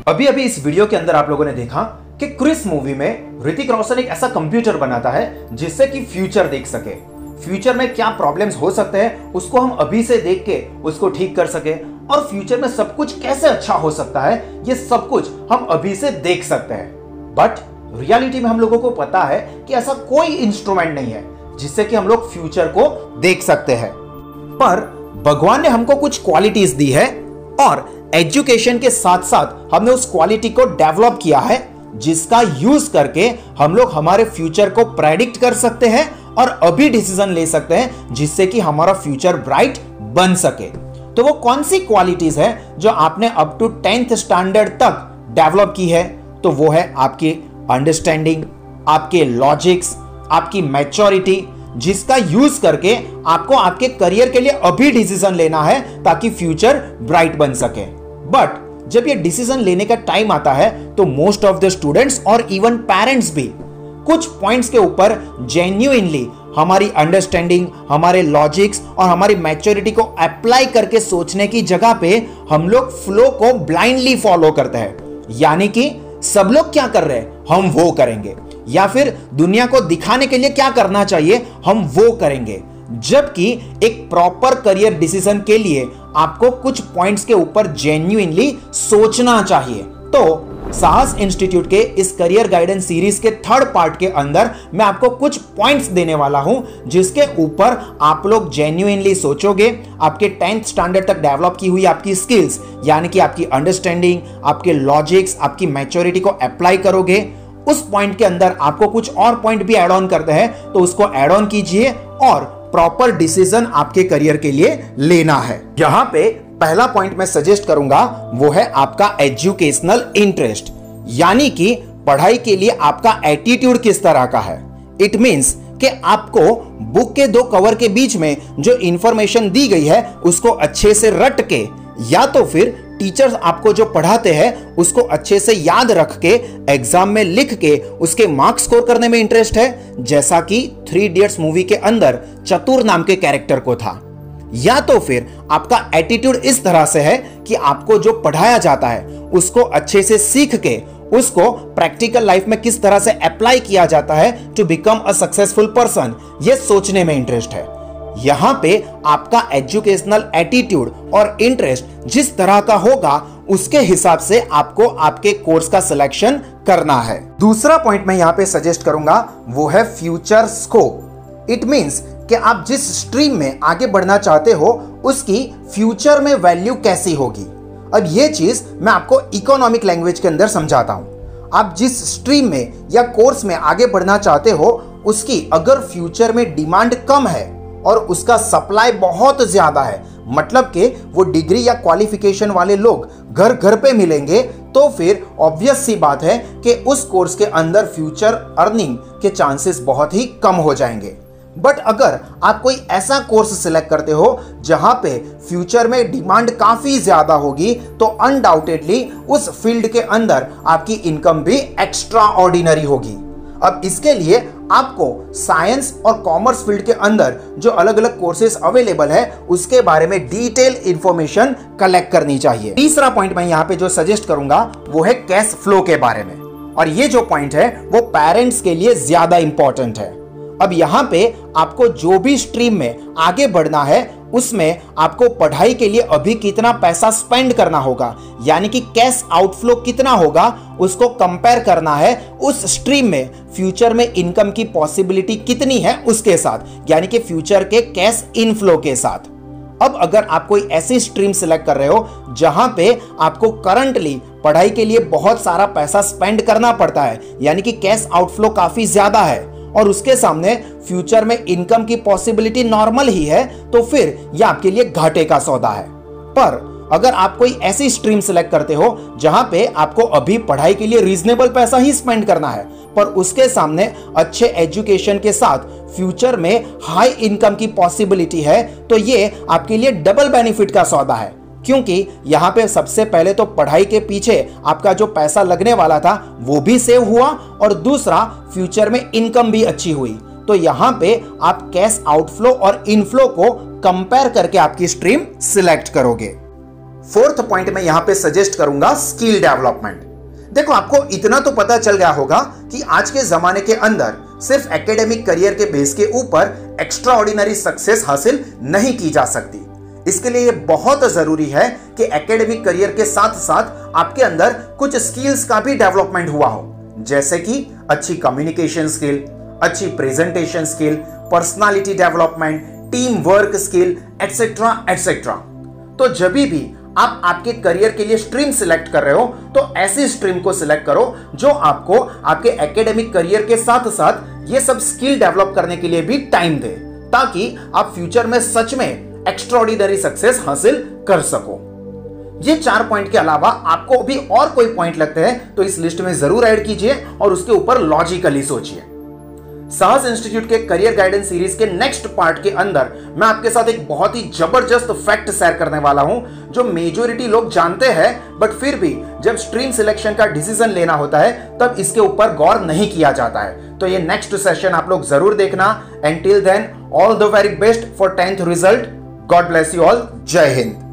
अभी अभी इस वीडियो के अंदर आप लोगों ने देखा कि क्रिस मूवी में ऋतिक रोशन एक ऐसा कंप्यूटर बनाता है जिससे कि फ्यूचर देख सके, फ्यूचर में क्या प्रॉब्लम्स हो सकते हैं उसको हम अभी से देख के उसको ठीक कर सके, और फ्यूचर में सब कुछ कैसे अच्छा हो सकता है ये सब कुछ हम अभी से देख सकते हैं। बट रियलिटी में हम लोगों को पता है कि ऐसा कोई इंस्ट्रूमेंट नहीं है जिससे कि हम लोग फ्यूचर को देख सकते हैं। पर भगवान ने हमको कुछ क्वालिटीज दी है और एजुकेशन के साथ साथ हमने उस क्वालिटी को डेवलप किया है जिसका यूज करके हम लोग हमारे फ्यूचर को प्रेडिक्ट कर सकते हैं और अभी डिसीजन ले सकते हैं जिससे कि हमारा फ्यूचर ब्राइट बन सके। तो वो कौन सी क्वालिटीज है जो आपने अप टू 10th स्टैंडर्ड तक डेवलप की है? तो वो है आपकी अंडरस्टैंडिंग, आपके लॉजिक्स, आपकी मैच्योरिटी, जिसका यूज करके आपको आपके करियर के लिए अभी डिसीजन लेना है ताकि फ्यूचर ब्राइट बन सके। बट जब ये डिसीजन लेने का टाइम आता है तो मोस्ट ऑफ द स्टूडेंट्स और इवन पेरेंट्स भी कुछ पॉइंट्स के ऊपर जेन्युइनली हमारी अंडरस्टैंडिंग, हमारे लॉजिक्स और हमारी मैच्योरिटी को अप्लाई करके सोचने की जगह पे हम लोग फ्लो को ब्लाइंडली फॉलो करते हैं। यानी कि सब लोग क्या कर रहे हैं हम वो करेंगे, या फिर दुनिया को दिखाने के लिए क्या करना चाहिए हम वो करेंगे। जबकि एक प्रॉपर करियर डिसीजन के लिए आपको कुछ पॉइंट्स के ऊपर जेन्युइनली सोचना चाहिए। तो साहस इंस्टीट्यूट के इस करियर गाइडेंस सीरीज के 3rd पार्ट के अंदर मैं आपको कुछ पॉइंट्स देने वाला हूं जिसके ऊपर आप लोग जेन्युइनली सोचोगे, आपके 10th स्टैंडर्ड तक डेवलप की हुई आपकी स्किल्स यानी कि आपकी अंडरस्टैंडिंग, आपके लॉजिक्स, आपकी मैच्योरिटी को अप्लाई करोगे। उस पॉइंट के अंदर आपको कुछ और पॉइंट भी ऐड ऑन करते हैं तो उसको ऐड ऑन कीजिए और प्रॉपर डिसीजन आपके करियर के लिए लेना है। यहां पे पहला पॉइंट मैं सजेस्ट करूंगा वो है आपका एजुकेशनल इंटरेस्ट, यानी कि पढ़ाई के लिए आपका एटीट्यूड किस तरह का है। इट मींस कि आपको बुक के 2 कवर के बीच में जो इंफॉर्मेशन दी गई है उसको अच्छे से रट के, या तो फिर टीचर्स आपको जो पढ़ाते हैं उसको अच्छे से याद रख के एग्जाम में लिख के उसके मार्क्स स्कोर करने में इंटरेस्ट है, जैसा कि 3 इडियट्स मूवी के अंदर चतुर नाम के कैरेक्टर को था। या तो फिर आपका एटीट्यूड इस तरह से है कि आपको जो पढ़ाया जाता है उसको अच्छे से सीख के उसको प्रैक्टिकल लाइफ में किस तरह से अप्लाई किया जाता है to become a successful person, ये सोचने में इंटरेस्ट है। यहां पे आपका एजुकेशनल एटीट्यूड और इंटरेस्ट जिस तरह का होगा उसके हिसाब से आपको आपके कोर्स का सिलेक्शन करना है। दूसरा पॉइंट मैं यहां पे सजेस्ट करूंगा वो है फ्यूचर स्कोप। इट मींस कि आप जिस स्ट्रीम में आगे बढ़ना चाहते हो उसकी फ्यूचर में वैल्यू कैसी होगी। अब ये चीज मैं आपको इकोनॉमिक लैंग्वेज के अंदर समझाता हूं। आप जिस स्ट्रीम में या कोर्स में आगे बढ़ना चाहते हो उसकी अगर फ्यूचर में डिमांड कम है और उसका सप्लाई बहुत ज्यादा है, मतलब कि वो डिग्री या क्वालिफिकेशन वाले लोग घर घर पे मिलेंगे, तो फिर ऑब्वियस सी बात है कि उस कोर्स के अंदर फ्यूचर अर्निंग के चांसेस बहुत ही कम हो जाएंगे। बट अगर आप कोई ऐसा कोर्स सिलेक्ट करते हो जहां पे फ्यूचर में डिमांड काफी ज्यादा होगी तो अनडाउटेडली उस फील्ड के अंदर आपकी इनकम भी एक्स्ट्रा ऑर्डिनरी होगी। अब इसके लिए आपको साइंस और कॉमर्स फील्ड के अंदर जो अलग अलग कोर्सेज अवेलेबल है उसके बारे में डिटेल इंफॉर्मेशन कलेक्ट करनी चाहिए। तीसरा पॉइंट मैं यहाँ पे जो सजेस्ट करूंगा वो है कैश फ्लो के बारे में, और ये जो पॉइंट है वो पेरेंट्स के लिए ज्यादा इंपॉर्टेंट है। अब यहाँ पे आपको जो भी स्ट्रीम में आगे बढ़ना है उसमें आपको पढ़ाई के लिए अभी कितना पैसा स्पेंड करना होगा, यानी कि कैश आउटफ्लो कितना होगा, उसको कंपेयर करना है उस स्ट्रीम में फ्यूचर में इनकम की पॉसिबिलिटी कितनी है उसके साथ, यानी कि फ्यूचर के कैश इनफ्लो के साथ। अब अगर आप कोई ऐसी स्ट्रीम सिलेक्ट कर रहे हो जहां पे आपको करंटली पढ़ाई के लिए बहुत सारा पैसा स्पेंड करना पड़ता है, यानी कि कैश आउटफ्लो काफी ज्यादा है और उसके सामने फ्यूचर में इनकम की पॉसिबिलिटी नॉर्मल ही है, तो फिर यह आपके लिए घाटे का सौदा है। पर अगर आप कोई ऐसी स्ट्रीम सिलेक्ट करते हो जहां पे आपको अभी पढ़ाई के लिए रीजनेबल पैसा ही स्पेंड करना है पर उसके सामने अच्छे एजुकेशन के साथ फ्यूचर में हाई इनकम की पॉसिबिलिटी है, तो ये आपके लिए डबल बेनिफिट का सौदा है। क्योंकि यहाँ पे सबसे पहले तो पढ़ाई के पीछे आपका जो पैसा लगने वाला था वो भी सेव हुआ और दूसरा फ्यूचर में इनकम भी अच्छी हुई। तो यहाँ पे आप कैश आउटफ्लो और इनफ्लो को कंपेयर करके आपकी स्ट्रीम सिलेक्ट करोगे। फोर्थ पॉइंट में यहां पे सजेस्ट करूंगा स्किल डेवलपमेंट। देखो, आपको इतना तो पता चल गया होगा कि आज के जमाने के अंदर सिर्फ एकेडमिक करियर के बेस के ऊपर एक्स्ट्रा ऑर्डिनरी सक्सेस हासिल नहीं की जा सकती। इसके लिए यह बहुत जरूरी है कि एकेडमिक करियर के साथ साथ आपके अंदर कुछ स्किल्स का भी डेवलपमेंट हुआ हो, जैसे कि अच्छी कम्युनिकेशन स्किल, अच्छी presentation skill, personality development, team work skill, etcetera etcetera. तो जब भी आप आपके करियर के लिए स्ट्रीम सिलेक्ट कर रहे हो तो ऐसी स्ट्रीम को सिलेक्ट करो जो आपको आपके एकेडमिक करियर के साथ साथ ये सब स्किल डेवलप करने के लिए भी टाइम दे, ताकि आप फ्यूचर में सच में एक्स्ट्राऑर्डिनरी सक्सेस हासिल कर सको। ये 4 पॉइंट के अलावा आपको भी और कोई पॉइंट लगते हैं तो इस लिस्ट में जरूर ऐड कीजिए और उसके ऊपर लॉजिकली सोचिए। साहस इंस्टीट्यूट के करियर गाइडेंस सीरीज के नेक्स्ट पार्ट के अंदर मैं आपके साथ एक बहुत ही जबरदस्त फैक्ट शेयर करने वाला हूं, जो मेजॉरिटी लोग जानते हैं बट फिर भी जब स्ट्रीम सिलेक्शन का डिसीजन लेना होता है तब इसके ऊपर गौर नहीं किया जाता है। तो ये नेक्स्ट सेशन आप लोग जरूर देखना। And till then, all the very best for 10th result. God bless you all. जय हिंद।